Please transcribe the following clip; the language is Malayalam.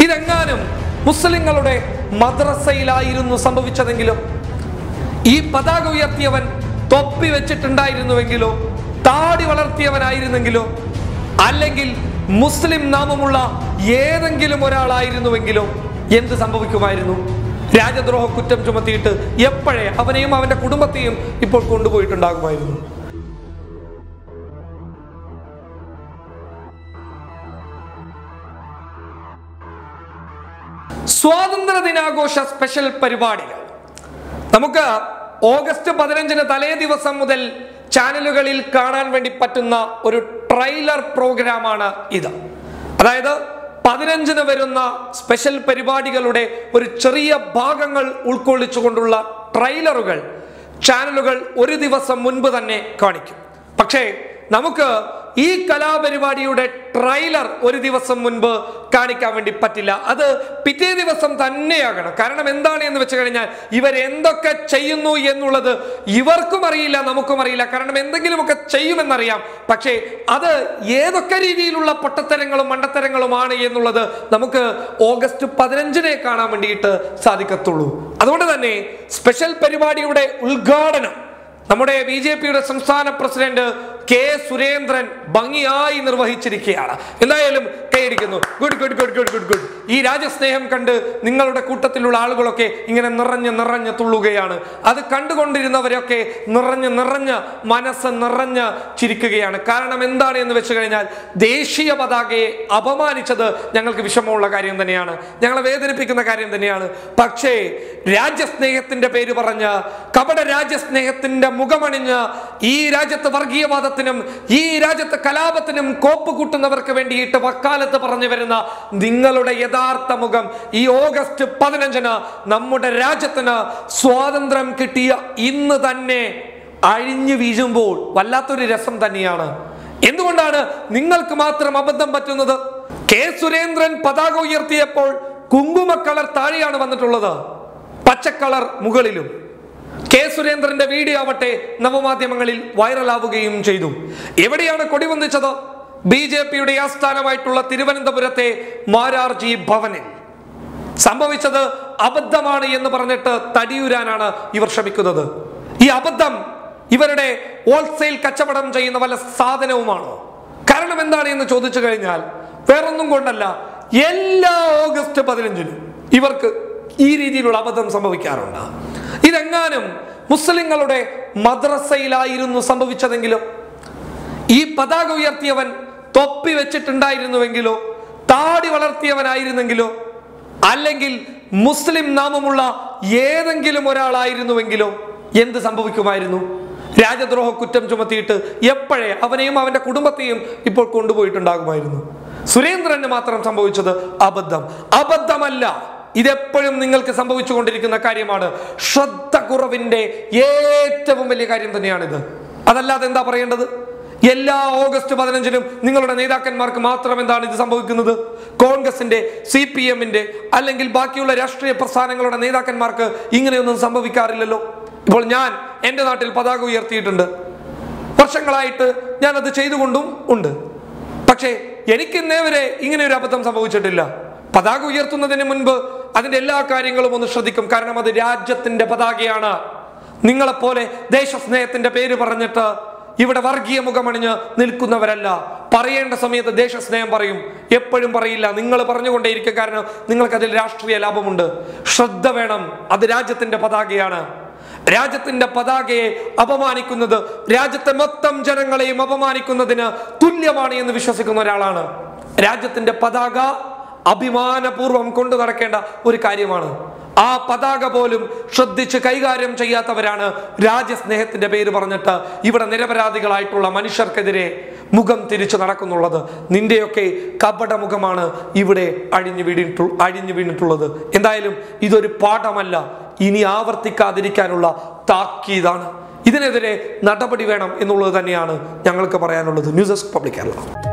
ഇതെങ്ങാനും മുസ്ലിങ്ങളുടെ മദ്രസയിലായിരുന്നു സംഭവിച്ചതെങ്കിലോ, ഈ പതാക ഉയർത്തിയവൻ തൊപ്പി വെച്ചിട്ടുണ്ടായിരുന്നുവെങ്കിലോ, താടി വളർത്തിയവനായിരുന്നെങ്കിലോ, അല്ലെങ്കിൽ മുസ്ലിം നാമമുള്ള ഏതെങ്കിലും ഒരാളായിരുന്നുവെങ്കിലോ എന്ത് സംഭവിക്കുമായിരുന്നു? രാജ്യദ്രോഹ കുറ്റം ചുമത്തിയിട്ട് എപ്പോഴേ അവനെയും അവന്റെ കുടുംബത്തെയും ഇപ്പോൾ കൊണ്ടുപോയിട്ടുണ്ടാകുമായിരുന്നു. സ്വാതന്ത്ര്യ ദിനാഘോഷ സ്പെഷ്യൽ പരിപാടികൾ നമുക്ക് ഓഗസ്റ്റ് 15 തലേ ദിവസം മുതൽ ചാനലുകളിൽ കാണാൻ വേണ്ടി പറ്റുന്ന ഒരു ട്രെയിലർ പ്രോഗ്രാമാണ് ഇത്. അതായത് 15 വരുന്ന സ്പെഷ്യൽ പരിപാടികളുടെ ഒരു ചെറിയ ഭാഗങ്ങൾ ഉൾക്കൊള്ളിച്ചുകൊണ്ടുള്ള ട്രെയിലറുകൾ ചാനലുകൾ ഒരു ദിവസം മുൻപ് തന്നെ കാണിക്കും. പക്ഷേ നമുക്ക് ഈ കലാപരിപാടിയുടെ ട്രെയിലർ ഒരു ദിവസം മുൻപ് കാണിക്കാൻ വേണ്ടി പറ്റില്ല. അത് പിറ്റേ ദിവസം തന്നെയാകണം. കാരണം എന്താണ് എന്ന് വെച്ച് കഴിഞ്ഞാൽ ഇവരെന്തൊക്കെ ചെയ്യുന്നു എന്നുള്ളത് ഇവർക്കും അറിയില്ല, നമുക്കും അറിയില്ല. കാരണം എന്തെങ്കിലുമൊക്കെ ചെയ്യുമെന്നറിയാം, പക്ഷേ അത് ഏതൊക്കെ രീതിയിലുള്ള പൊട്ടത്തരങ്ങളും മണ്ടത്തരങ്ങളുമാണ് എന്നുള്ളത് നമുക്ക് ഓഗസ്റ്റ് 15 കാണാൻ വേണ്ടിയിട്ട് സാധിക്കത്തുള്ളൂ. അതുകൊണ്ട് തന്നെ സ്പെഷ്യൽ പരിപാടിയുടെ ഉദ്ഘാടനം നമ്മുടെ BJPയുടെ സംസ്ഥാന പ്രസിഡന്റ് കെ സുരേന്ദ്രൻ ഭംഗിയായി നിർവഹിച്ചിരിക്കുകയാണ്. എന്തായാലും കൈയടിക്കുന്നു. Good good good good good good. ഈ രാജ്യസ്നേഹം കണ്ട് നിങ്ങളുടെ കൂട്ടത്തിലുള്ള ആളുകളൊക്കെ ഇങ്ങനെ നിറഞ്ഞ് തുള്ളുകയാണ്. അത് കണ്ടുകൊണ്ടിരുന്നവരൊക്കെ നിറഞ്ഞ് മനസ്സ് നിറഞ്ഞ് ചിരിക്കുകയാണ്. കാരണം എന്താണ് എന്ന് വെച്ച് കഴിഞ്ഞാൽ ദേശീയ പതാകയെ അപമാനിച്ചത് ഞങ്ങൾക്ക് വിഷമമുള്ള കാര്യം തന്നെയാണ്, ഞങ്ങളെ വേദനിപ്പിക്കുന്ന കാര്യം തന്നെയാണ്. പക്ഷേ രാജ്യസ്നേഹത്തിന്റെ പേര് പറഞ്ഞ് കപട രാജ്യസ്നേഹത്തിന്റെ മുഖമണിഞ്ഞ് ഈ രാജ്യത്ത് വർഗീയവാദത്തിനും ഈ രാജ്യത്ത് കലാപത്തിനും കോപ്പ് കൂട്ടുന്നവർക്ക് വേണ്ടിയിട്ട് വക്കാലത്ത് പറഞ്ഞു വരുന്ന നിങ്ങളുടെ യഥാർത്ഥ മുഖം ഈ ഓഗസ്റ്റ് 15 നമ്മുടെ രാജ്യത്തിന് സ്വാതന്ത്ര്യം കിട്ടിയ ഇന്ന് തന്നെ അഴിഞ്ഞു വീഴുമ്പോൾ വല്ലാത്തൊരു രസം തന്നെയാണ്. എന്തുകൊണ്ടാണ് നിങ്ങൾക്ക് മാത്രം അബദ്ധം പറ്റുന്നത്? കെ സുരേന്ദ്രൻ പതാക ഉയർത്തിയപ്പോൾ കുങ്കുമ കളർ താഴെയാണ് വന്നിട്ടുള്ളത്, പച്ചക്കളർ മുകളിലും. കെ സുരേന്ദ്രന്റെ വീഡിയോ ആവട്ടെ നവമാധ്യമങ്ങളിൽ വൈറലാവുകയും ചെയ്തു. എവിടെയാണ് കൊടി വന്ദിച്ചത്? BJPയുടെ ആസ്ഥാനമായിട്ടുള്ള തിരുവനന്തപുരത്തെ മാരാർജി ഭവനിൽ. സംഭവിച്ചത് അബദ്ധമാണ് എന്ന് പറഞ്ഞിട്ട് തടിയൂരാനാണ് ഇവർ ശ്രമിക്കുന്നത്. ഈ അബദ്ധം ഇവരുടെ ഹോൾസെയിൽ കച്ചവടം ചെയ്യുന്ന വല്ല സാധനവുമാണോ? കാരണം എന്താണ് എന്ന് ചോദിച്ചു കഴിഞ്ഞാൽ വേറൊന്നും കൊണ്ടല്ല, എല്ലാ ഓഗസ്റ്റ് 15 ഇവർക്ക് ഈ രീതിയിലുള്ള അബദ്ധം സംഭവിക്കാറുണ്ട്. ഇതെങ്ങാനും മുസ്ലിങ്ങളുടെ മദ്രസയിലായിരുന്നു സംഭവിച്ചതെങ്കിലോ, ഈ പതാക ഉയർത്തിയവൻ തൊപ്പി വെച്ചിട്ടുണ്ടായിരുന്നുവെങ്കിലോ, താടി വളർത്തിയവനായിരുന്നെങ്കിലോ, അല്ലെങ്കിൽ മുസ്ലിം നാമമുള്ള ഏതെങ്കിലും ഒരാളായിരുന്നുവെങ്കിലോ എന്ത് സംഭവിക്കുമായിരുന്നു? രാജ്യദ്രോഹ കുറ്റം ചുമത്തിയിട്ട് എപ്പോഴേ അവനെയും അവന്റെ കുടുംബത്തെയും ഇപ്പോൾ കൊണ്ടുപോയിട്ടുണ്ടാകുമായിരുന്നു. സുരേന്ദ്രന് മാത്രം സംഭവിച്ചത് അബദ്ധമല്ല. ഇതെപ്പോഴും നിങ്ങൾക്ക് സംഭവിച്ചുകൊണ്ടിരിക്കുന്ന കാര്യമാണ്. ശ്രദ്ധ കുറവിന്റെ ഏറ്റവും വലിയ കാര്യം തന്നെയാണിത്. അതല്ലാതെ എന്താ പറയേണ്ടത്? എല്ലാ ഓഗസ്റ്റ് 15 നിങ്ങളുടെ നേതാക്കന്മാർക്ക് മാത്രം എന്താണ് ഇത് സംഭവിക്കുന്നത്? കോൺഗ്രസിന്റെ, CPMന്റെ അല്ലെങ്കിൽ ബാക്കിയുള്ള രാഷ്ട്രീയ പ്രസ്ഥാനങ്ങളുടെ നേതാക്കന്മാർക്ക് ഇങ്ങനെയൊന്നും സംഭവിക്കാറില്ലല്ലോ. ഇപ്പോൾ ഞാൻ എൻ്റെ നാട്ടിൽ പതാക ഉയർത്തിയിട്ടുണ്ട്, വർഷങ്ങളായിട്ട് ഞാനത് ചെയ്തുകൊണ്ടും ഉണ്ട്. പക്ഷേ എനിക്ക് ഇന്നേവരെ ഇങ്ങനെ ഒരു അബദ്ധം സംഭവിച്ചിട്ടില്ല. പതാക ഉയർത്തുന്നതിന് മുൻപ് അതിന്റെ എല്ലാ കാര്യങ്ങളും ഒന്ന് ശ്രദ്ധിക്കും. കാരണം അത് രാജ്യത്തിന്റെ പതാകയാണ്. നിങ്ങളെപ്പോലെ ദേശസ്നേഹത്തിന്റെ പേര് പറഞ്ഞിട്ട് ഇവിടെ വർഗീയ മുഖമണിഞ്ഞ് നിൽക്കുന്നവരല്ല. പറയേണ്ട സമയത്ത് ദേശസ്നേഹം പറയും, എപ്പോഴും പറയില്ല. നിങ്ങൾ പറഞ്ഞുകൊണ്ടേയിരിക്കും, കാരണം നിങ്ങൾക്ക് അതിൽ രാഷ്ട്രീയ ലാഭമുണ്ട്. ശ്രദ്ധ വേണം, അത് രാജ്യത്തിന്റെ പതാകയാണ്. രാജ്യത്തിന്റെ പതാകയെ അപമാനിക്കുന്നത് രാജ്യത്തെ മൊത്തം ജനങ്ങളെയും അപമാനിക്കുന്നതിന് തുല്യമാണ് എന്ന് വിശ്വസിക്കുന്ന ഒരാളാണ്. രാജ്യത്തിന്റെ പതാക അഭിമാനപൂർവ്വം കൊണ്ടു നടക്കേണ്ട ഒരു കാര്യമാണ്. ആ പതാക പോലും ശ്രദ്ധിച്ച് കൈകാര്യം ചെയ്യാത്തവരാണ് രാജ്യസ്നേഹത്തിന്റെ പേര് പറഞ്ഞിട്ട് ഇവിടെ നിരപരാധികളായിട്ടുള്ള മനുഷ്യർക്കെതിരെ മുഖം തിരിച്ചു നടക്കുന്നുള്ളത്. നിന്റെയൊക്കെ കപട മുഖമാണ് ഇവിടെ അഴിഞ്ഞു വീണിട്ടുള്ളത്. എന്തായാലും ഇതൊരു പാഠമല്ല, ഇനി ആവർത്തിക്കാതിരിക്കാനുള്ള താക്കീതാണ്. ഇതിനെതിരെ നടപടി വേണം എന്നുള്ളത് തന്നെയാണ് ഞങ്ങൾക്ക് പറയാനുള്ളത്. News desk public Kerala.